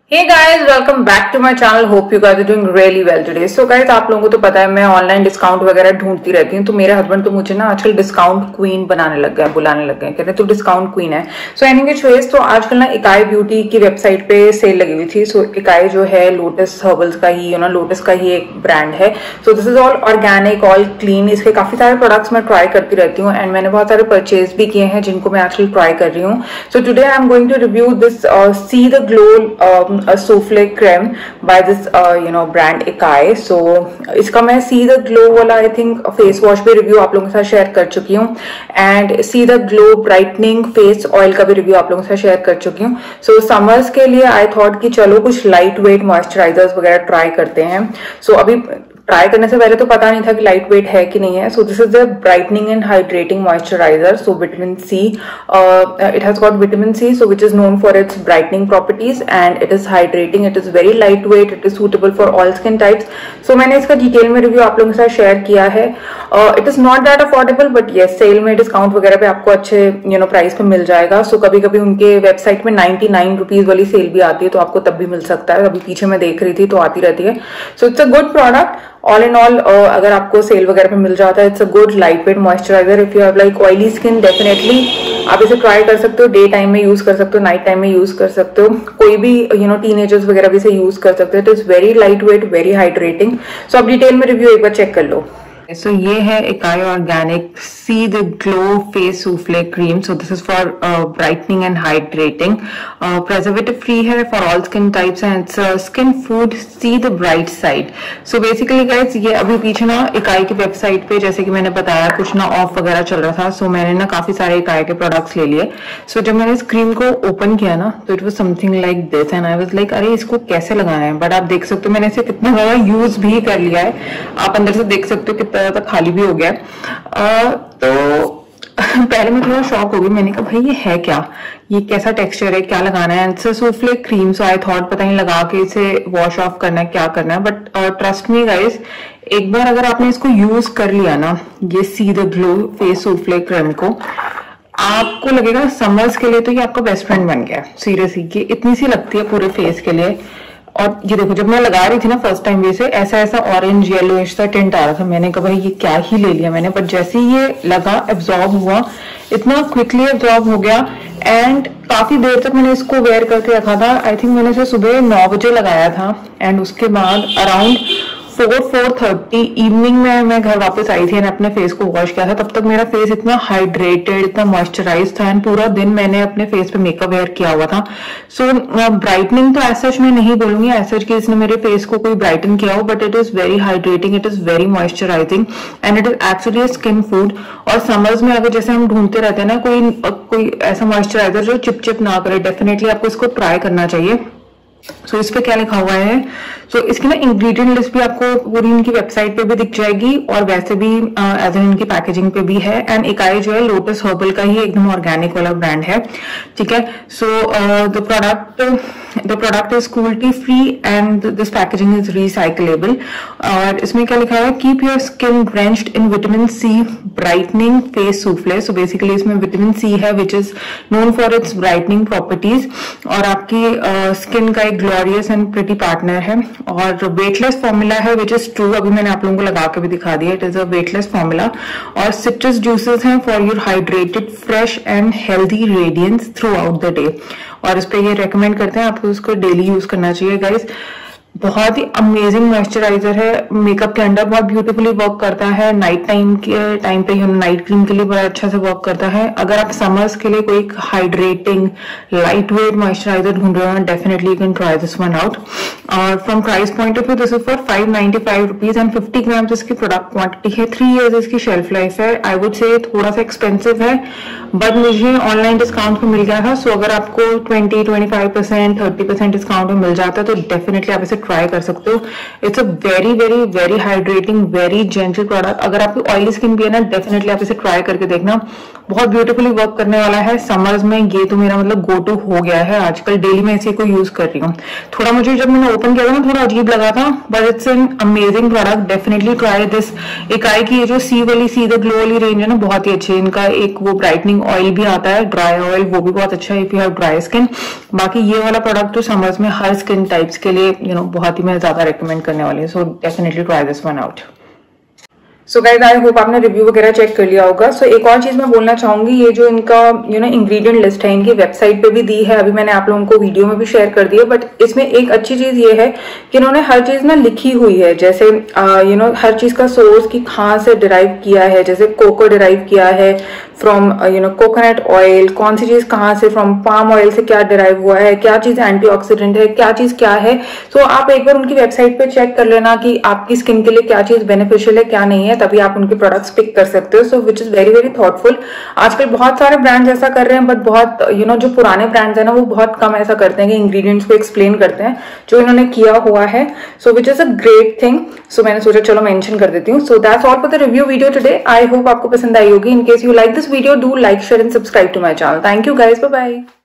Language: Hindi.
Hey guys, welcome back to my channel. Hope you guys are doing really well today. So guys, आप लोगों को तो पता है मैं ऑनलाइन डिस्काउंट वगैरह ढूंढती रहती हूँ, तो मेरे हस्बैंड तो मुझे ना आजकल डिस्काउंट क्वीन बनाने लग गए, बुलाने लग गए, कहते हैं तो डिस्काउंट क्वीन है. सो एनीवे चॉइस, तो आजकल ना इकाई ब्यूटी की वेबसाइट पे सेल लगी हुई थी. सो इकाई जो है लोटस हर्बल्स का ही लोटस का ही एक ब्रांड है. So this is all organic, all clean. इसके काफी सारे प्रोडक्ट्स मैं ट्राई करती रहती हूँ एंड मैंने बहुत सारे परचेज भी किए हैं जिनको मैं आजकल ट्राई कर रही हूँ. So today I am going to review this C the glow souffle cream by this brand Ikai. So इसका मैं सी द ग्लो वाला आई थिंक फेस वॉश भी रिव्यू आप लोगों के साथ शेयर कर चुकी हूँ and C the glow brightening face oil का भी रिव्यू आप लोगों के साथ शेयर कर चुकी हूँ. सो समर्स के लिए आई थॉट कि चलो कुछ लाइट वेट मॉइस्चराइजर्स वगैरह ट्राई करते हैं. सो अभी ट्राई करने से पहले तो पता नहीं था कि लाइट वेट है कि नहीं है. So this is the brightening and hydrating moisturiser. So vitamin C, it has got vitamin C, so which is known for its brightening properties and it is hydrating. It is very light weight, it is suitable for all skin types. So मैंने इसका डिटेल में रिव्यू आप लोगों के साथ शेयर किया है. It is not that affordable but yes, sale में डिस्काउंट वगैरह पे आपको अच्छे प्राइस पे मिल जाएगा. सो कभी कभी उनके वेबसाइट में 99 रुपीज वाली सेल भी आती है, तो आपको तब भी मिल सकता है. अभी पीछे मैं देख रही थी तो आती रहती है. So it's a good product all in all. अगर आपको सेल वगैरह पे मिल जाता है, it's a good light weight moisturiser. If you have like oily skin, definitely आप इसे ट्राई कर सकते हो. डे टाइम में यूज कर सकते हो, नाइट टाइम में यूज कर सकते हो. कोई भी टीनेजर्स वगैरह भी इसे यूज कर सकते हो. It is very light weight, very hydrating. So आप डिटेल में रिव्यू एक बार चेक कर लो. So ये है Ikai organic C the glow face souffle cream. So this is for brightening and hydrating. Preservative free है for all skin types and it's skin food C the bright side. So basically guys, ये अभी पीछे ना इकाई की वेबसाइट पे जैसे कि मैंने बताया कुछ ना ऑफ वगैरह चल रहा था. सो मैंने ना काफी सारे इकाई के प्रोडक्ट्स ले लिए. सो जब मैंने इस क्रीम को ओपन किया ना, तो it was something like this and I was like अरे इसको कैसे लगाना है. बट आप देख सकते हो मैंने इसे कितना ज्यादा यूज भी कर लिया है. आप अंदर से देख सकते हो ज्यादा खाली भी हो गया. तो पहले मैं थोड़ा शॉक हो गई. मैंने कहा भाई ये है क्या, ये कैसा टेक्सचर है, क्या लगाना है. It's souffle cream. So I thought पता नहीं लगा के इसे वॉश ऑफ करना है, क्या करना है. बट ट्रस्ट मी गाइस, एक बार अगर आपने इसको यूज कर लिया ना, ये C the glow face souffle cream को, आपको लगेगा समर्स के लिए तो ये आपका बेस्ट फ्रेंड बन गया. सीरियसली ये इतनी सी लगती है पूरे फेस के लिए. और ये देखो, जब मैं लगा रही थी ना फर्स्ट टाइम, वैसे ऐसा ऐसा ऑरेंज येलो सा टिंट आ रहा था. मैंने कहा भाई ये क्या ही ले लिया मैंने. बट जैसे ही ये लगा, एब्जॉर्ब हुआ, इतना क्विकली एब्जॉर्ब हो गया. एंड काफी देर तक मैंने इसको वेयर करके रखा था. आई थिंक मैंने इसे सुबह 9 बजे लगाया था एंड उसके बाद अराउंड 4:30 इवनिंग में मैं घर वापस आई थी और अपने फेस को वॉश किया था. तब तक मेरा फेस इतना हाइड्रेटेड, इतना मॉइस्चराइज था एंड पूरा दिन मैंने अपने फेस पे मेकअप वेयर किया हुआ था. सो ब्राइटनिंग तो ऐसा मैं नहीं बोलूंगी ऐसा कि इसने मेरे फेस को कोई ब्राइटन किया हो, but it is very hydrating, it is very moisturising and it is actually skin food. और समर्स में अगर जैसे हम ढूंढते रहते हैं ना कोई ऐसा मॉइस्चराइजर जो चिप ना करे, डेफिनेटली आपको इसको ट्राई करना चाहिए. सो इस पे क्या लिखा हुआ है, सो इसकी ना इंग्रेडिएंट लिस्ट भी आपको पूरी इनकी वेबसाइट पे भी दिख जाएगी और वैसे भी एज एन इनकी पैकेजिंग पे भी है. एंड इकाई जो है लोटस हर्बल का ही एकदम ऑर्गेनिक वाला ब्रांड है, ठीक है. So the product is cruelty free and this packaging is recyclable. और इसमें क्या लिखा है, keep your skin drenched in vitamin C brightening face souffle. So basically इसमें विटामिन सी है which is known for its brightening properties और आपकी स्किन का एक ग्लोरियस एंड प्रिटी पार्टनर है. और वेटलेस फॉर्मूला है विच इज ट्रू. अभी मैंने आप लोगों को लगा के भी दिखा दिया. It is a weightless formula. और सिट्रस जूसेस हैं for your hydrated fresh and healthy radiance throughout the day. और इस पे ये रेकमेंड करते हैं आपको इसको डेली यूज करना चाहिए गाइस. बहुत ही अमेजिंग मॉइस्चराइजर है. मेकअप के अंदर बहुत ब्यूटीफुली वर्क करता है. नाइट टाइम के टाइम पे नाइट क्रीम के लिए बड़ा अच्छा से वर्क करता है. अगर आप समर्स के लिए कोई हाइड्रेटिंग लाइट वेट मॉइस्चराइजर ढूंढ रहे हो, definitely you can try this one out. और from price point of view this is for 595 rupees and 50 grams इसकी प्रोडक्ट क्वांटिटी है. 3 years इसकी शेल्फ लाइफ है. आई वुड से थोड़ा सा एक्सपेंसिव है बट मुझे ऑनलाइन डिस्काउंट पे मिल गया था. सो अगर आपको 20-25% 30% डिस्काउंट में मिल जाता है तो डेफिनेटली आप इसे ट्राई कर सकते हो। It's a very very very hydrating, very gentle product. अगर आपकी ऑयली स्किन भी है ना, डेफिनेटली आप इसे ट्राई करके देखना, बहुत ब्यूटीफुली वर्क करने वाला है। समर्स में ये तो मेरा मतलब गो टू हो गया है, आजकल डेली मैं इसी को यूज कर रही हूँ। थोड़ा मुझे जब मैंने ओपन किया था ना, थोड़ा अजीब लगा था, but it's an amazing product. Definitely try this. Ikai की ये जो सी द ग्लो वाली रेंज है ना, बहुत ही अच्छी है। इनका एक वो ब्राइटनिंग ऑयल भी आता है, ड्राई ऑयल, वो भी बहुत अच्छा है if you have dry skin. बाकी ये वाला प्रोडक्ट तो समर्स में हर स्किन टाइप्स के लिए बहुत ही मैं ज्यादा रेकमेंड करने वाली हूँ। So definitely try this one out. So guys I hope आपने रिव्यू वगैरह चेक कर लिया होगा। सो एक और चीज मैं बोलना चाहूंगी, ये जो इनका इंग्रेडिएंट लिस्ट है, इनकी वेबसाइट पे भी दी है, अभी मैंने आप लोगों को वीडियो में भी शेयर कर दी है। बट इसमें एक अच्छी चीज ये है कि इन्होंने हर चीज ना लिखी हुई है, जैसे हर चीज का सोर्स की कहाँ से डिराइव किया है, जैसे कोको डिराइव किया है फ्रॉम कोकोनट ऑयल, कौन सी चीज कहाँ से, फ्रॉम पाम ऑयल से क्या डिराइव हुआ है, क्या चीज एंटीऑक्सीडेंट है, क्या चीज क्या है। सो आप एक बार उनकी वेबसाइट पे चेक कर लेना कि आपकी स्किन के लिए क्या चीज बेनिफिशियल है, क्या नहीं है, तभी आप उनके प्रोडक्ट्स पिक कर सकते हो। So which is very very thoughtful. आजकल बहुत सारे ब्रांड्स ऐसा कर रहे हैं, बट बहुत जो पुराने ब्रांड्स है ना, वो बहुत कम ऐसा करते हैं कि इंग्रेडिएंट्स को एक्सप्लेन करते हैं, जो इन्होंने किया हुआ है। So which is a great thing. So मैंने सोचा चलो मेंशन कर देती हूँ। So that's all for the review video today. I hope आपको पसंद आई होगी। In case you like this video, do like, share and subscribe to my channel. Thank you guys. Bye bye.